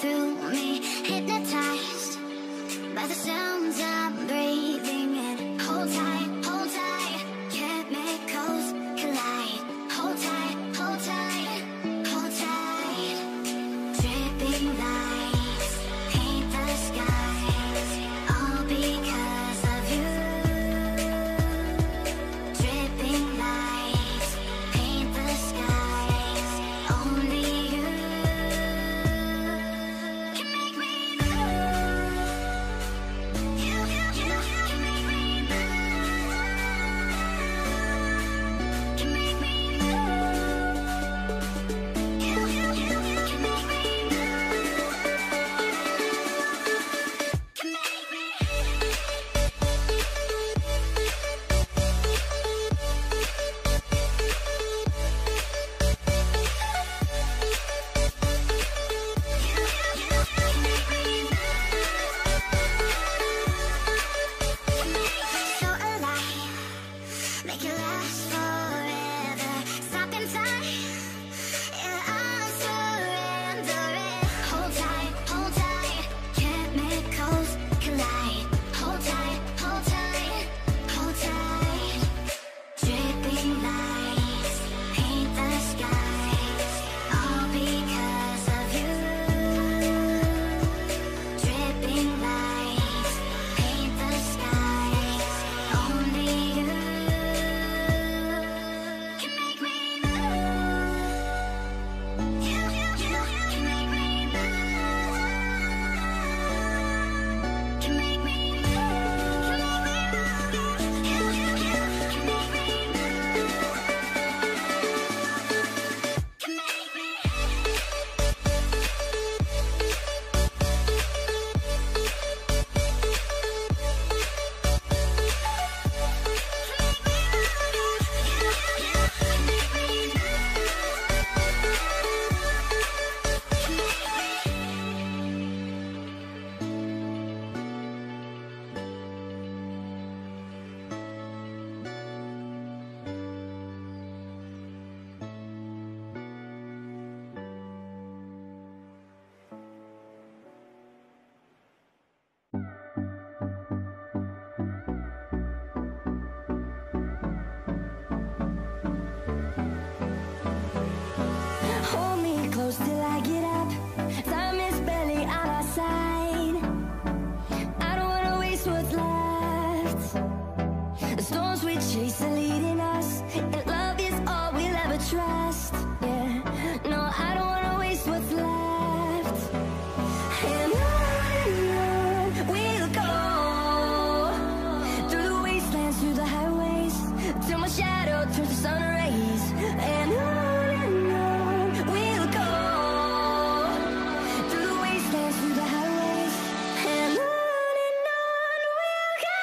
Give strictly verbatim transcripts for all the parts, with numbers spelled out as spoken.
through me, hypnotized by the sounds I'm breathing in. Hold tight, hold tight, chemicals collide. Hold tight, hold tight, hold tight. Dripping lights paint the skies, all because of you. Dripping lights paint the skies, only you can make me move. You, you, you can make me move. Can make me move. You, you, you can make me move. Can make me. So alive, make it last forever. Stop in time, yeah, I'll surrender it. Hold tight, hold tight, chemicals collide. Hold tight, hold tight, hold tight. Dripping lights paint the skies, all because of you. Dripping lights paint the skies, only you can make me move. You, you, you can make me move. Can make me move. Can make me move. You, you, you can make me move. Can make me. Hold me close till I get up. Time is barely on our side. I don't wanna waste what's left. The storms we chase are leading us, and love is all we'll ever trust. Yeah, no, I don't wanna waste what's left. And on and on we'll go, through the wastelands, through the highways, till my shadow turns to sun rays. And on and on we'll go, through the wastelands, through the highways. And on and on we'll go.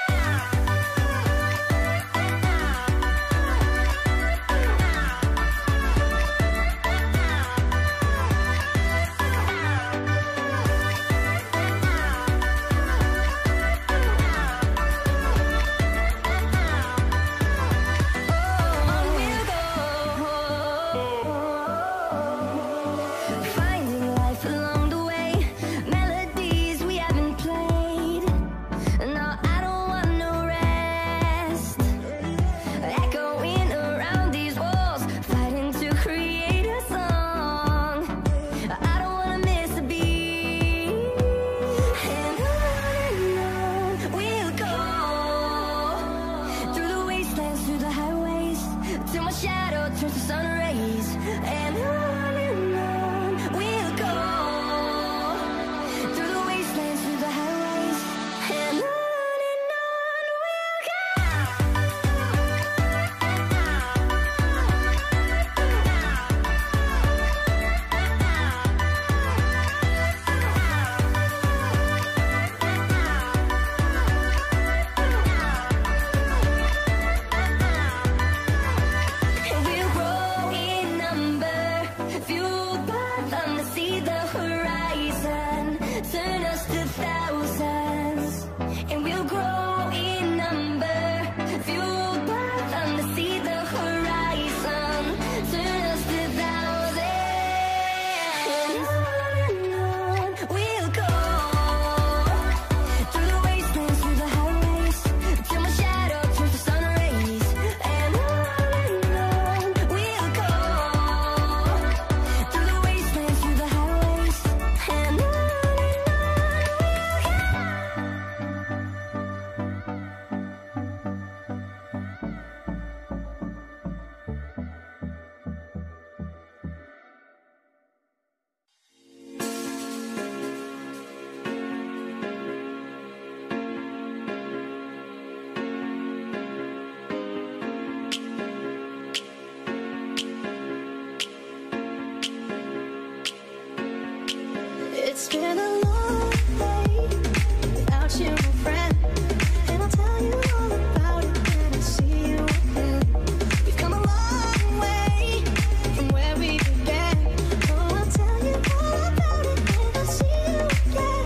Finding life along the way, melodies we haven't played. No, I don't want no rest. Echoing around these walls, fighting to create a song. I don't wanna miss a beat. And on and on we'll go, through the wastelands, through the highways, till my shadow turns to sun rays. And on and on we'll go, through the wastelands, through the highways. And on and on we'll go. And we'll grow my friend, and I'll tell you all about it when I see you again. We've come a long way from where we began. Oh, I'll tell you all about it when I see you again.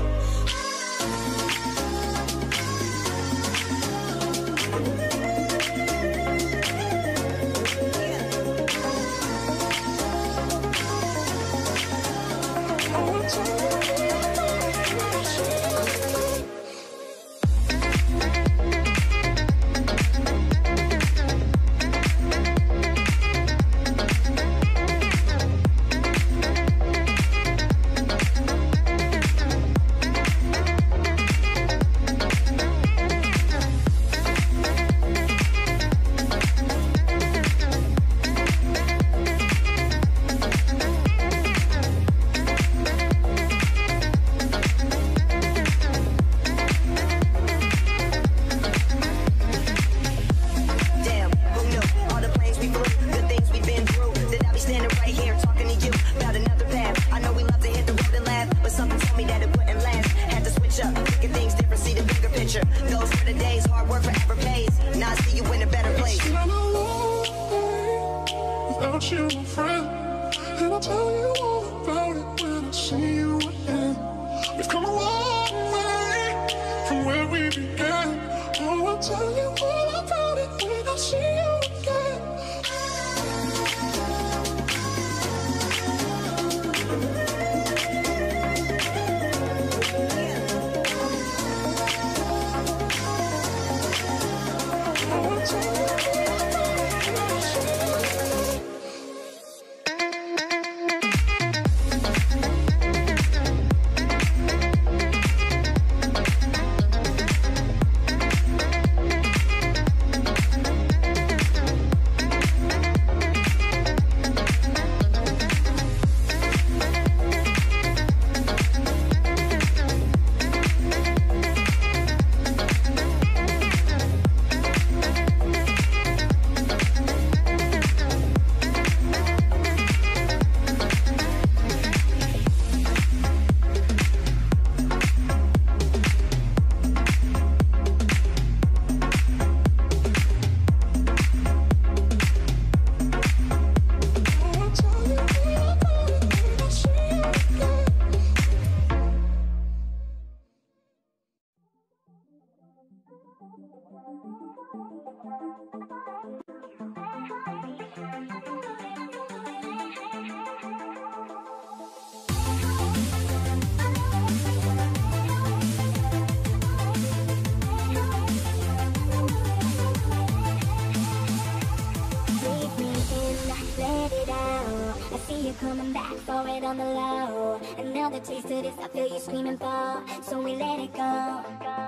Coming back for it on the low. Another taste of this I feel you screaming for, so we let it go.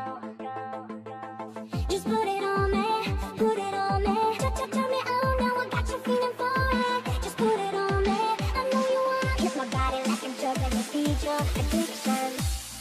Just put it on me, put it on me. Turn me on, now I got you feeling for it. Just put it on me, I know you want. Hit my body like I'm drug and feed your addiction.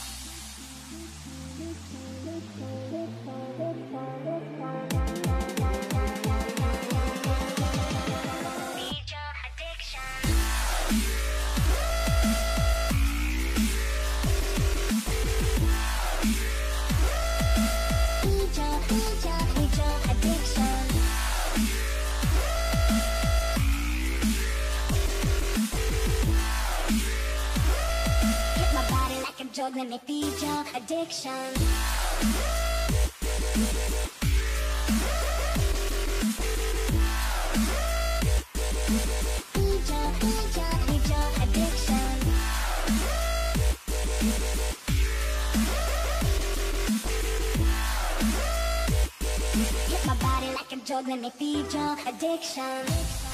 Let me feed your addiction. Feed your, feed your, feed your addiction. Hit my body like a drug, let me feed your addiction.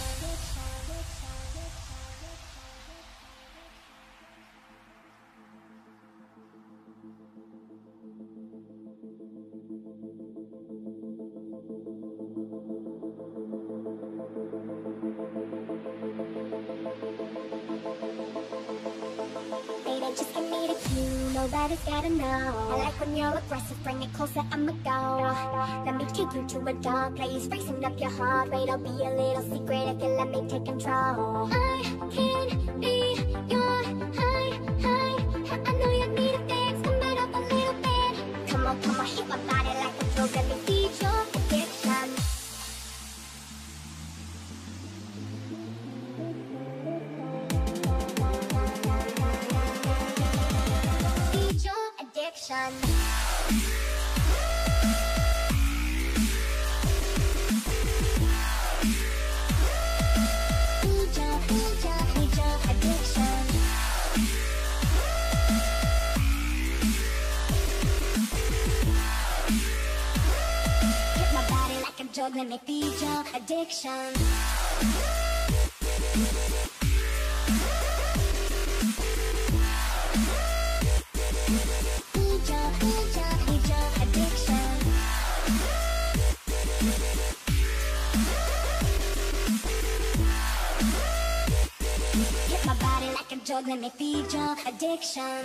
Just give me the cue, nobody's gotta know. I like when you're aggressive, bring it closer, I'ma go. Let me take you to a dark place, racing up your heart rate. I'll be a little secret if you let me take control. I can be your high, high. I know you need a fix, come it up a little bit. Come on, come on, hit my body like a drug, let me feed your addiction. Feed your addiction. Feed your, feed your, feed your addiction. Hit my body like a drug, let me feed your addiction. Feed your, feed your, feed your addiction. Hit my body like a drug, let me feed your addiction.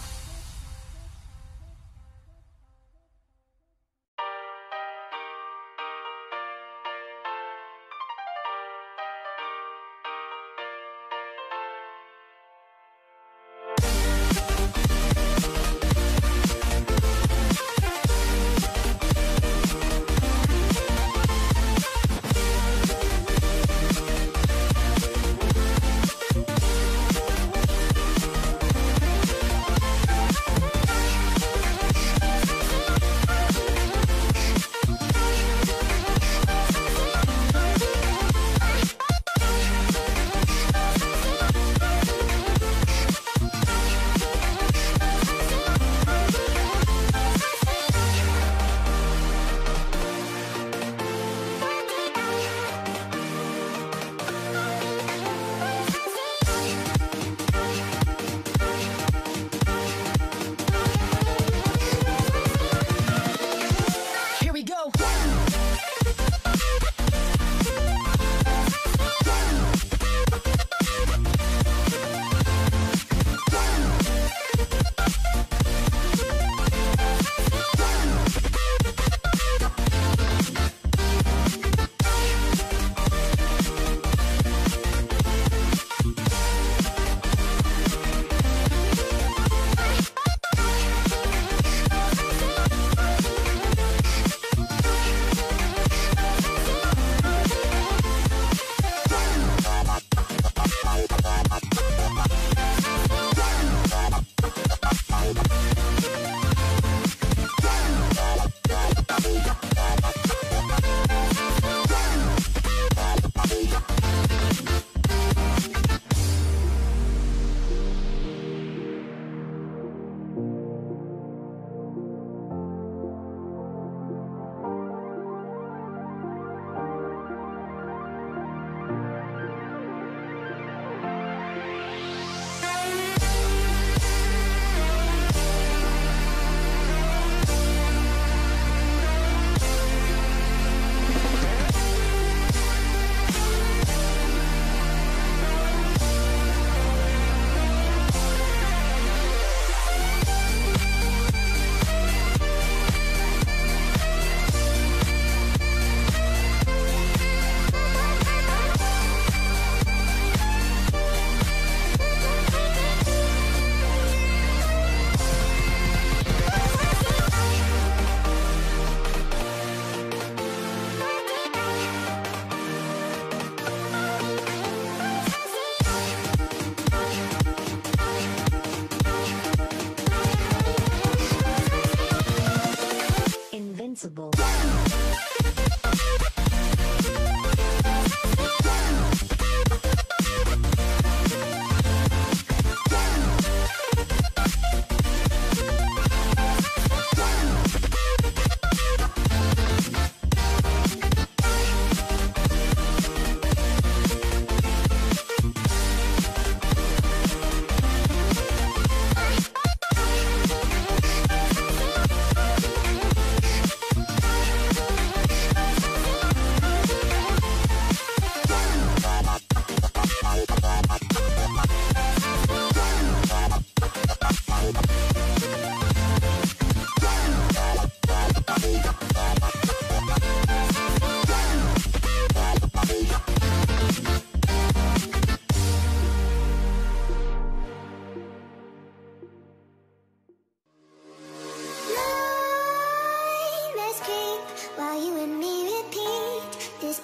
Invincible.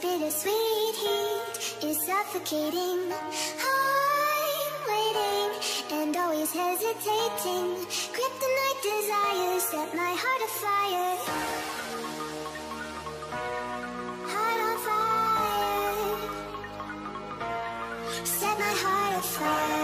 bittersweet heat is suffocating. I'm waiting and always hesitating. Kryptonite desires set my heart afire. Heart on fire. Set my heart afire.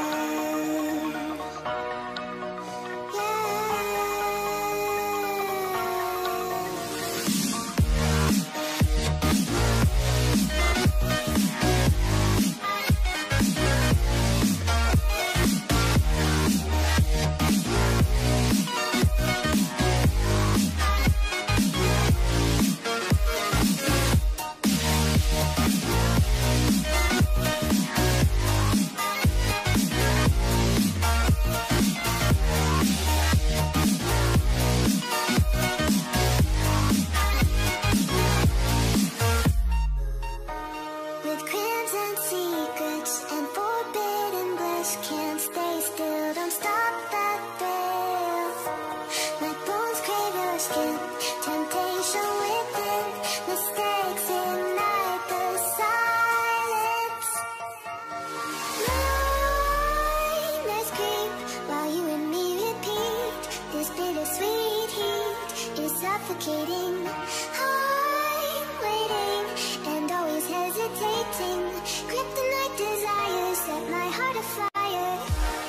Suffocating. I'm waiting and always hesitating. Kryptonite desires set my heart afire.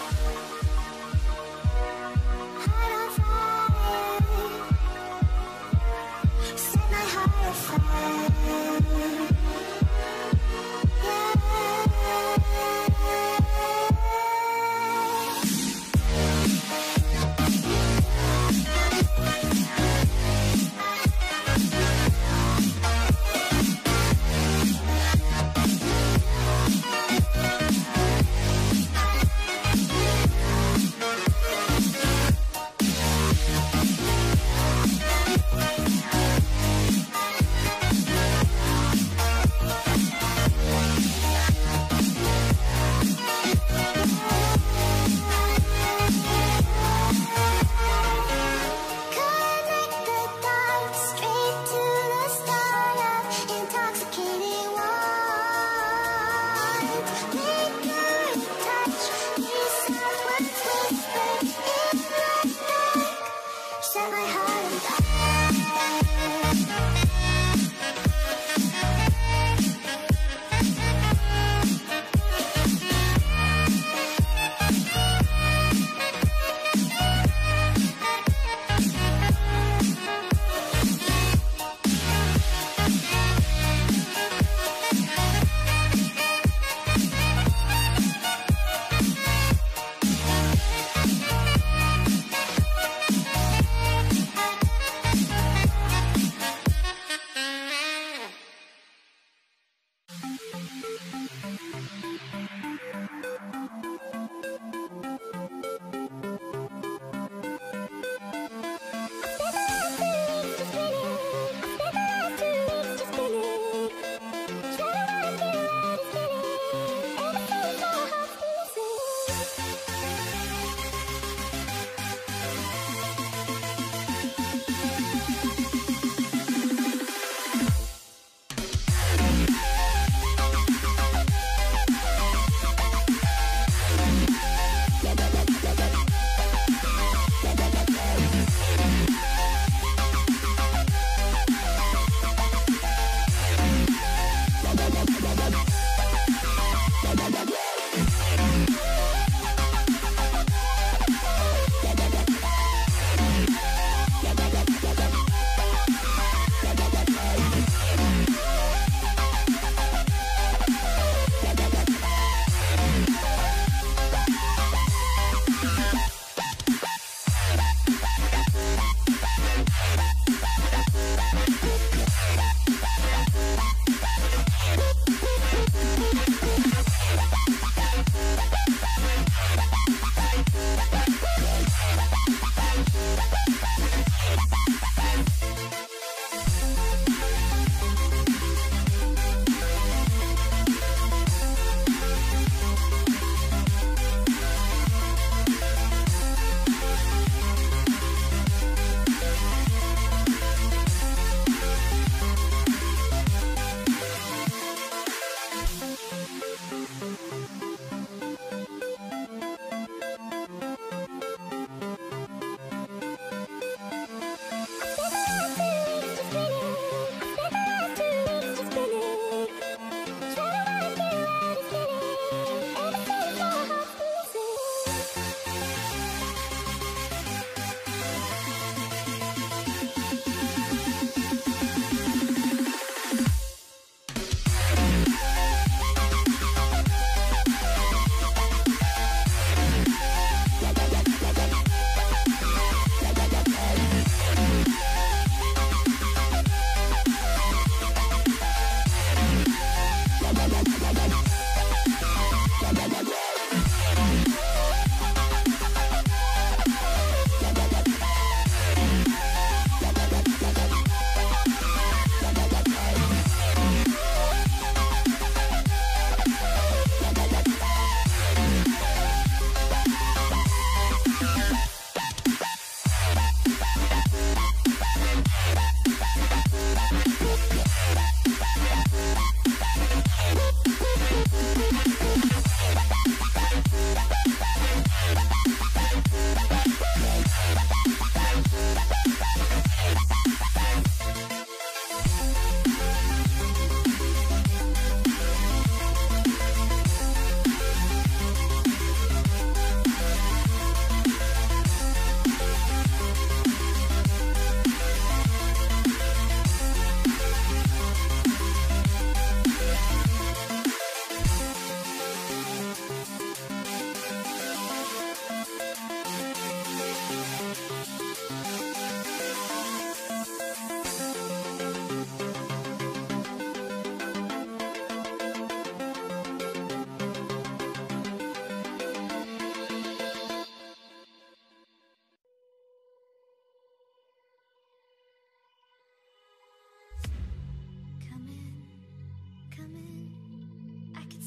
Heart on fire. Set my heart afire.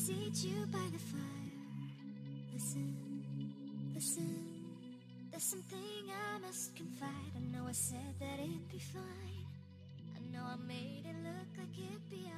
seat you by the fire. Listen, listen, there's something I must confide. I know I said that it'd be fine. I know I made it look like it'd be